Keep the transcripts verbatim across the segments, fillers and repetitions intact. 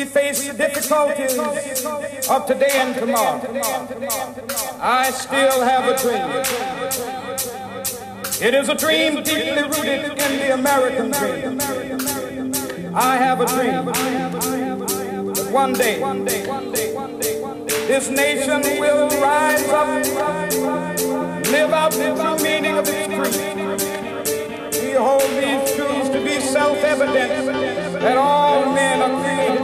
face the difficulties of today and tomorrow, I still have a dream. It is a dream deeply rooted in the American dream. I have a dream that one day this nation will rise up, live out the true meaning of its creed. We hold these truths to be self-evident that all men are created.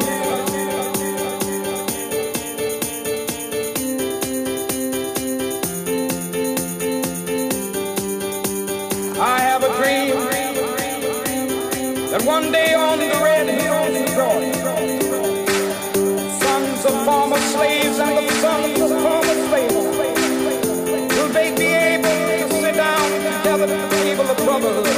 I have a dream that one day on the red hills of Georgia, sons of former slaves and the sons of former slaves will they be able to sit down together at the table of brotherhood